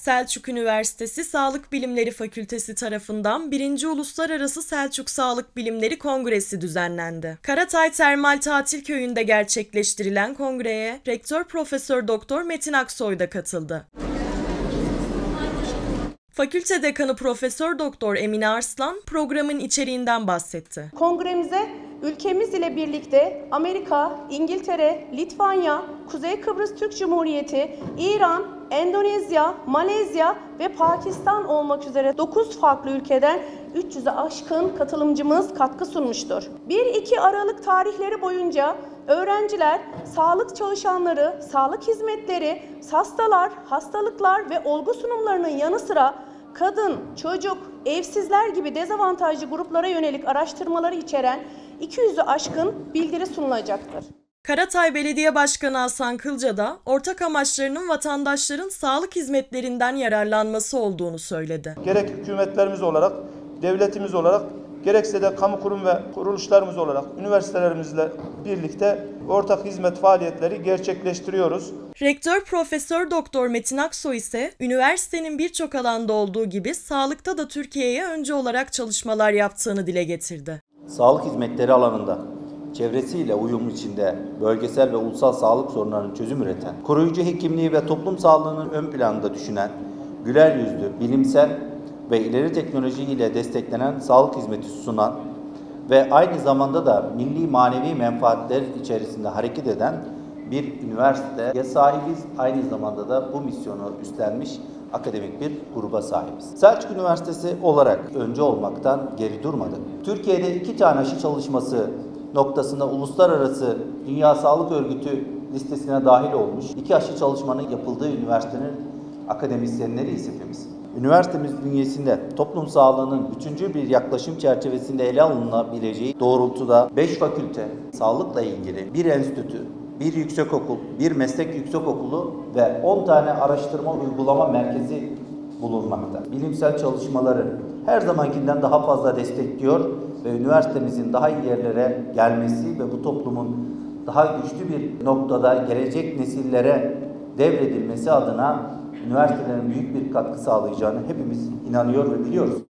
Selçuk Üniversitesi Sağlık Bilimleri Fakültesi tarafından 1. Uluslararası Selçuk Sağlık Bilimleri Kongresi düzenlendi. Karatay Termal Tatil Köyü'nde gerçekleştirilen kongreye Rektör Profesör Doktor Metin Aksoy da katıldı. Fakülte Dekanı Profesör Doktor Emine Arslan programın içeriğinden bahsetti. Kongremize ülkemiz ile birlikte Amerika, İngiltere, Litvanya, Kuzey Kıbrıs Türk Cumhuriyeti, İran, Endonezya, Malezya ve Pakistan olmak üzere 9 farklı ülkeden 300'e aşkın katılımcımız katkı sunmuştur. 1-2 Aralık tarihleri boyunca öğrenciler, sağlık çalışanları, sağlık hizmetleri, hastalar, hastalıklar ve olgu sunumlarının yanı sıra kadın, çocuk, evsizler gibi dezavantajlı gruplara yönelik araştırmaları içeren 200'ü aşkın bildiri sunulacaktır. Karatay Belediye Başkanı Hasan Kılca da ortak amaçlarının vatandaşların sağlık hizmetlerinden yararlanması olduğunu söyledi. Gerek hükümetlerimiz olarak, devletimiz olarak, gerekse de kamu kurum ve kuruluşlarımız olarak üniversitelerimizle birlikte ortak hizmet faaliyetleri gerçekleştiriyoruz. Rektör Profesör Doktor Metin Aksoy ise üniversitenin birçok alanda olduğu gibi sağlıkta da Türkiye'ye öncü olarak çalışmalar yaptığını dile getirdi. Sağlık hizmetleri alanında çevresiyle uyum içinde bölgesel ve ulusal sağlık sorunlarının çözüm üreten, koruyucu hekimliği ve toplum sağlığının ön planda düşünen, güler yüzlü, bilimsel ve ileri teknolojiyle desteklenen sağlık hizmeti sunan ve aynı zamanda da milli manevi menfaatler içerisinde hareket eden bir üniversiteye sahibiz. Aynı zamanda da bu misyonu üstlenmiş akademik bir gruba sahibiz. Selçuk Üniversitesi olarak öncü olmaktan geri durmadık. Türkiye'de 2 tane aşı çalışması noktasında Uluslararası Dünya Sağlık Örgütü listesine dahil olmuş 2 aşı çalışmanın yapıldığı üniversitenin akademisyenleriyiz hepimiz. Üniversitemiz bünyesinde toplum sağlığının bütüncül bir yaklaşım çerçevesinde ele alınabileceği doğrultuda 5 fakülte, sağlıkla ilgili 1 enstitü, 1 yüksekokul, 1 meslek yüksekokulu ve 10 tane araştırma uygulama merkezi bulunmakta. Bilimsel çalışmaları her zamankinden daha fazla destekliyor ve üniversitemizin daha iyi yerlere gelmesi ve bu toplumun daha güçlü bir noktada gelecek nesillere devredilmesi adına üniversitelerin büyük bir katkı sağlayacağını hepimiz inanıyor ve biliyoruz.